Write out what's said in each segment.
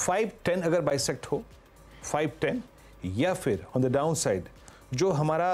510 अगर बाइसेक्ट हो, 510, या फिर ऑन द डाउन साइड जो हमारा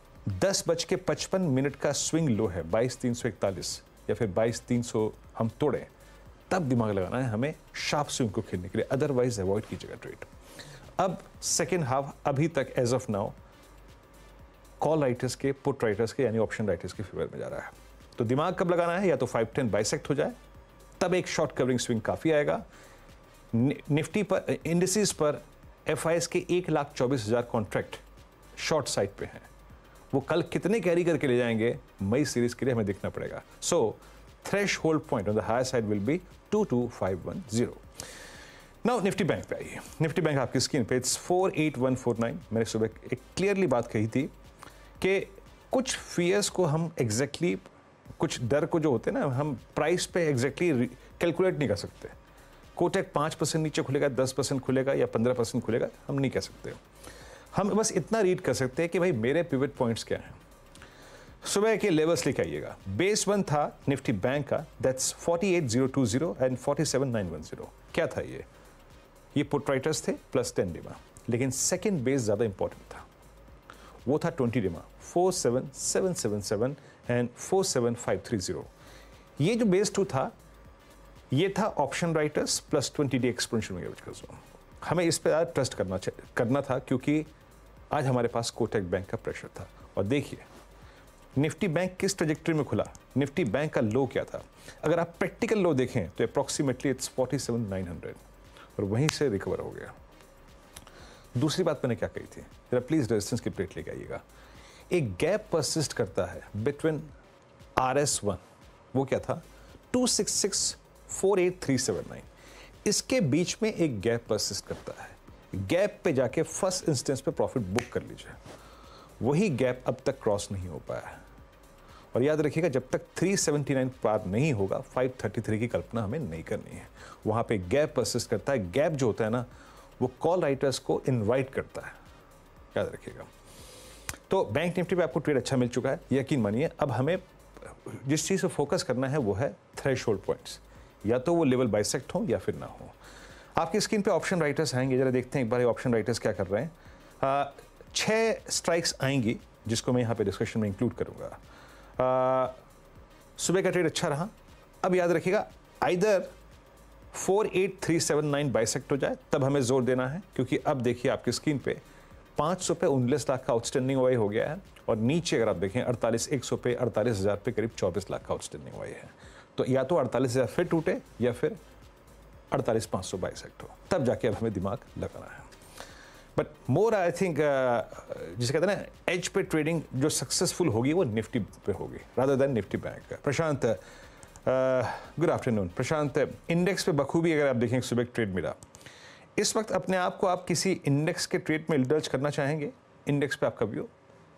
10:55 का स्विंग लो है 22,341 या फिर 22,300 हम तोड़े, तब दिमाग लगाना है हमें शार्प स्विंग को खेलने के लिए, अदरवाइज अवॉइड कीजिएगा ट्रेड। अब सेकेंड हाफ अभी तक as of now call writers के, पुट राइटर्स के यानी ऑप्शन राइटर्स के फेवर में जा रहा है। तो दिमाग कब लगाना है, या तो 510 बाइसेक्ट हो जाए तब एक शॉर्ट कवरिंग स्विंग काफी आएगा। निफ्टी पर, इंडिसेस पर एफआईएस के 1,24,000 कॉन्ट्रैक्ट शॉर्ट साइड पे हैं, वो कल कितने कैरी करके ले जाएंगे मई सीरीज के लिए हमें देखना पड़ेगा। So threshold point on the higher side will be 22,510। Now Nifty bank पे आइए। निफ्टी बैंक आपकी स्क्रीन पे इट्स 48149। मैंने सुबह एक क्लियरली बात कही थी कि कुछ फियर्स को हम एग्जैक्टली, कुछ डर को जो होते हैं ना, हम प्राइस पे एग्जैक्टली कैलकुलेट नहीं कर सकते। कोटेक 5% नीचे खुलेगा, 10% खुलेगा या 15% खुलेगा, हम नहीं कह सकते। हम बस इतना रीड कर सकते हैं कि भाई मेरे पिवट पॉइंट्स क्या हैं। सुबह के लेवल्स लेके आइएगा। बेस 1 था निफ्टी बैंक का, दैट्स 48,020 एंड 47,910। क्या था ये पुट राइटर्स थे प्लस 10 डिमा, लेकिन सेकेंड बेस ज्यादा इंपॉर्टेंट था, वो था 20 डिमा, 47,777 एंड 47,530। ये जो बेस 2 था, ये था option writers plus 20 day exponential moving average का जोन। हमें इस पर ट्रस्ट करना था क्योंकि आज हमारे पास कोटक बैंक का प्रेशर था। और देखिए निफ्टी बैंक किस ट्रेजेक्टरी में खुला, निफ्टी बैंक का लो क्या था। अगर आप प्रैक्टिकल लो देखें तो अप्रॉक्सीमेटली इट्स 47,900 और वहीं से रिकवर हो गया। दूसरी बात मैंने क्या कही थी, जरा प्लीज रेजिस्टेंस की प्लेट लेके आइएगा। एक गैप परसिस्ट करता है बिटवीन RS1, वो क्या था 266,48379, इसके बीच में एक गैप परसिस्ट करता है। गैप पे जाके फर्स्ट इंस्टेंस पे प्रॉफिट बुक कर लीजिए। वही गैप अब तक क्रॉस नहीं हो पाया है। और याद रखिएगा जब तक 379 पार नहीं होगा 533 की कल्पना हमें नहीं करनी है। वहां पे गैप परसिस्ट करता है। गैप जो होता है ना, वो कॉल राइटर्स को इनवाइट करता है, याद रखिएगा। तो बैंक निफ्टी पे आपको ट्रेड अच्छा मिल चुका है, यकीन मानिए। अब हमें जिस चीज से फोकस करना है वो है थ्रेशहोल्ड पॉइंट्स, या तो वो लेवल बाइसेक्ट हो या फिर ना हो। आपकी स्क्रीन पे ऑप्शन राइटर्स आएंगे, जरा देखते हैं एक बार ऑप्शन राइटर्स क्या कर रहे हैं। 6 स्ट्राइक्स आएंगी जिसको मैं यहाँ पे डिस्कशन में इंक्लूड करूंगा। सुबह का ट्रेड अच्छा रहा। अब याद रखिएगा आइदर 48,379 बाइसेक्ट हो जाए तब हमें जोर देना है, क्योंकि अब देखिए आपकी स्क्रीन पे 500 पे 19 लाख का आउटस्टैंडिंग वाई हो गया है, और नीचे अगर आप देखें 48,100 पे 48,000 पे करीब 24 लाख का आउटस्टैंडिंग वाई है। तो या तो 48,000 फिर टूटे या फिर 48,500 बाइसेक्ट हो, तब जाके अब हमें दिमाग लगाना है। बट मोर आई थिंक जिसे कहते हैं ना एज पे ट्रेडिंग जो सक्सेसफुल होगी वो निफ्टी पे होगी rather than Nifty bank. Prashant, good afternoon. Prashant, index पे बखूबी अगर आप देखें सुबह ट्रेड मिला, इस वक्त अपने आप को आप किसी इंडेक्स के ट्रेड में इंडल्ज करना चाहेंगे? इंडेक्स पे आपका व्यू?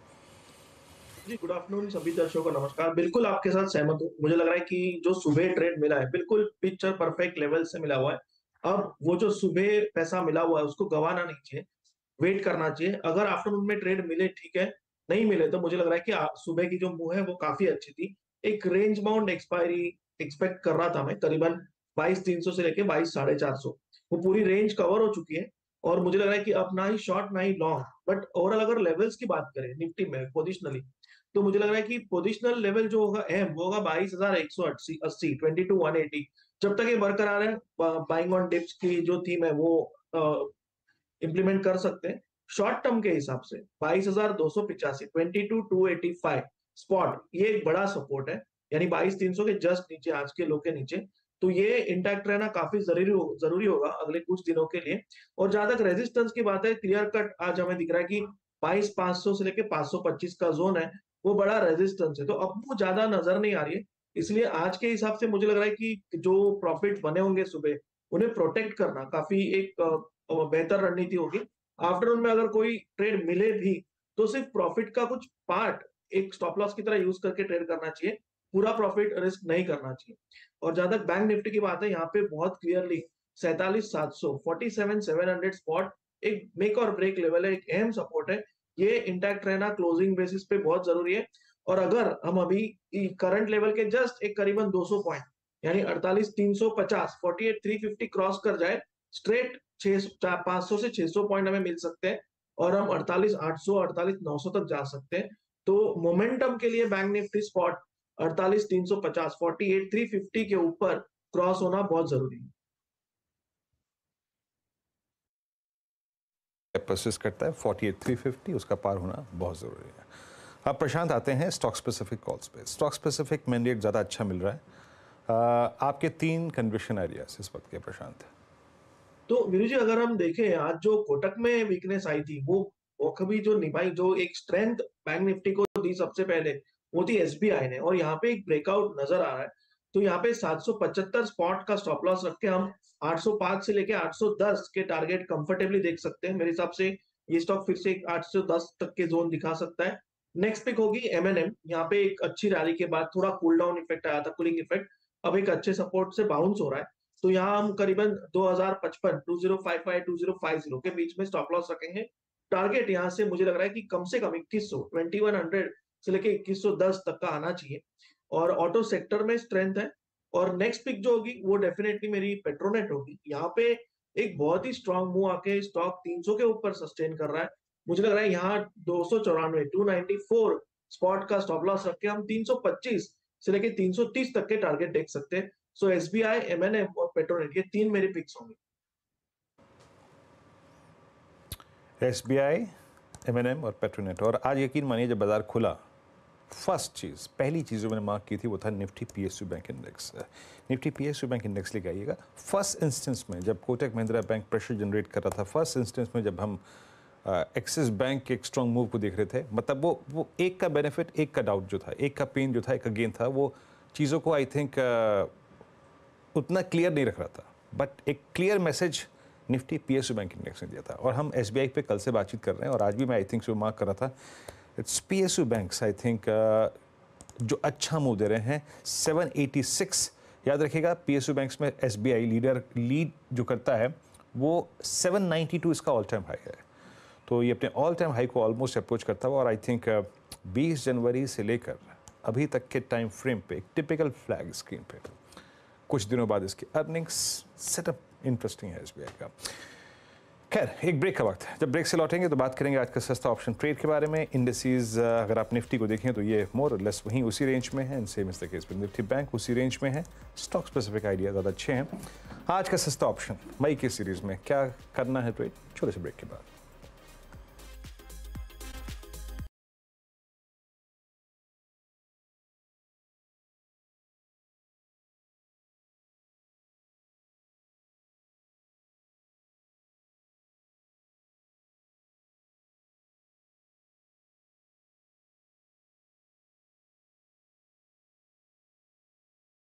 जी, गुड आफ्टरनून सभी दर्शकों को नमस्कार। बिल्कुल आपके साथ सहमत हूँ। मुझे लग रहा है कि जो सुबह ट्रेड मिला है बिल्कुल पिक्चर परफेक्ट लेवल से मिला हुआ है। अब वो जो सुबह पैसा मिला हुआ है उसको गंवाना नहीं चाहिए, वेट करना चाहिए। अगर आफ्टरनून में ट्रेड मिले ठीक है, नहीं मिले तो मुझे लग रहा है कि सुबह की जो मूव है वो काफी अच्छी थी। एक रेंज बाउंड एक्सपायरी एक्सपेक्ट कर रहा था मैं, करीबन 22,300 से लेके 22,450। वो पूरी रेंज कवर हो चुकी है और मुझे लग रहा है कि अब ना ही शॉर्ट ना ही लॉन्ग, बट ओवरऑल अगर लेवल्स की बात करें निफ्टी में पोजिशनली, तो मुझे लग रहा है कि पोजिशनल लेवल जो होगा अहम वो होगा 22,180 22,180। जब तक ये बरकरार है, बाइंग ऑन डिप्स की जो थीम है वो इंप्लीमेंट कर सकते हैं। शॉर्ट टर्म के हिसाब से 22,285 22,285 स्पॉट, ये एक बड़ा सपोर्ट है, यानी 22,300 के जस्ट नीचे, आज के लो के नीचे। तो ये इंटैक्ट रहना काफी जरूरी होगा अगले कुछ दिनों के लिए। और जहां तक रेजिस्टेंस की बात है, क्लियर कट आज हमें दिख रहा है कि 22,500 से लेके 525 का जोन है, वो बड़ा रेजिस्टेंस है। तो अब वो ज्यादा नजर नहीं आ रही है, इसलिए आज के हिसाब से मुझे लग रहा है कि जो प्रॉफिट बने होंगे सुबह, उन्हें प्रोटेक्ट करना काफी एक बेहतर रणनीति होगी। आफ्टरनून में अगर कोई ट्रेड मिले भी तो सिर्फ प्रॉफिट का कुछ पार्ट एक स्टॉप लॉस की तरह यूज करके ट्रेड करना चाहिए, पूरा प्रॉफिट रिस्क नहीं करना चाहिए। और जहां तक बैंक निफ्टी की बात है, यहाँ पे बहुत क्लियरली 47,700 47,700 स्पॉट एक मेक और ब्रेक लेवल है, एक अहम सपोर्ट है। ये इंटैक्ट रहना क्लोजिंग बेसिस पे बहुत जरूरी है। और अगर हम अभी करंट लेवल के जस्ट एक करीबन 200 पॉइंट यानी 48,350 48,350 क्रॉस कर जाए स्ट्रेट 500 से 600 पॉइंट हमें मिल सकते हैं और हम 48,800 48,900 तक जा सकते हैं। तो मोमेंटम के लिए बैंक निफ्टी स्पॉट 48,350 48,350 के ऊपर क्रॉस होना बहुत जरूरी है। परसिस्ट करता है 48,350, उसका पार होना बहुत ज़रूरी है। अब प्रशांत आते हैं स्टॉक स्पेसिफिक कॉल्स पे। स्टॉक स्पेसिफिक मैंडेट ज़्यादा अच्छा मिल रहा है। आपके 3 कन्विक्शन एरियाज इस वक्त के प्रशांत। तो वीरू जी अगर हम देखें आज जो कोटक में वीकनेस आई थी वो कभी जो निभाई, जो एक स्ट्रेंथ बैंक निफ्टी को दी सबसे पहले, वो थी एसबीआई ने, और यहाँ पे एक ब्रेकआउट नजर आ रहा है। तो यहाँ पे 775 स्पॉट का स्टॉप लॉस रख के हम 805 से लेके 810 के टारगेट कंफर्टेबली देख सकते हैं। मेरे हिसाब से ये स्टॉक फिर से 810 तक के जोन दिखा सकता है। नेक्स्ट पिक होगी एमएनएम। यहाँ पे एक अच्छी रैली के बाद थोड़ा कूल डाउन इफेक्ट आया था, कूलिंग इफेक्ट, अब एक अच्छे सपोर्ट से बाउंस हो रहा है। तो यहाँ हम करीबन 2055 2055 2050 के बीच में स्टॉप लॉस रखेंगे। टारगेट यहाँ से मुझे लग रहा है कि कम से कम 2100 2100 से लेके 2110 तक का आना चाहिए। और ऑटो सेक्टर में स्ट्रेंथ है। और नेक्स्ट पिक जो होगी वो डेफिनेटली मेरी पेट्रोनेट होगी। यहाँ पे एक बहुत ही स्ट्रांग मूव आके स्टॉक 300 के ऊपर सस्टेन कर रहा है। मुझे लग रहा है यहाँ 294 स्पॉट का स्टॉप लॉस रख के हम 325 से लेके 330 तक के टारगेट देख सकते हैं। सो एसबीआई, एमएनएम और पेट्रोनेट, ये 3 मेरे पिक्स होंगे। एसबीआई, एमएनएम और पेट्रोनेट। और आज यकीन मानिए जब बाजार खुला, पहली चीज़ जो मैंने मार्क की थी वो था Nifty PSU bank index. Nifty PSU bank index लेके आइएगा। फर्स्ट इंस्टेंस में जब Kotak Mahindra bank pressure generate कर रहा था, फर्स्ट इंस्टेंस में जब हम एक्सिस बैंक के एक स्ट्रॉन्ग मूव को देख रहे थे, मतलब वो एक का बेनिफिट, एक का डाउट जो था, एक का पेन जो था, एक का गेन था, वो चीज़ों को आई थिंक उतना क्लियर नहीं रख रहा था। बट एक clear message Nifty PSU bank index ने दिया था। और हम एसबीआई पे कल से बातचीत कर रहे हैं और आज भी मैं आई थिंक सो मार्क कर रहा था, it's PSU banks I think जो अच्छा मूव दे रहे हैं। 786 याद रखिएगा, पीएसयू बैंक्स में एसबीआई लीड जो करता है वो 792 इसका ऑल टाइम हाई है। तो ये अपने ऑल टाइम हाई को ऑलमोस्ट अप्रोच करता हुआ, और आई थिंक 20 जनवरी से लेकर अभी तक के टाइम फ्रेम पे एक टिपिकल फ्लैग स्क्रीन पे कुछ दिनों बाद इसकी अर्निंग्स सेटअप इंटरेस्टिंग है एसबीआई का। खैर, एक ब्रेक का वक्त है। जब ब्रेक से लौटेंगे तो बात करेंगे आज का सस्ता ऑप्शन ट्रेड के बारे में। इंडिसेस अगर आप निफ्टी को देखें तो ये मोर और लेस वहीं उसी रेंज में है, and same is the case with Nifty bank, उसी रेंज में है। स्टॉक स्पेसिफिक आइडिया ज़्यादा अच्छे हैं। आज का सस्ता ऑप्शन मई की सीरीज में क्या करना है ट्रेड, छोटे से ब्रेक के बाद।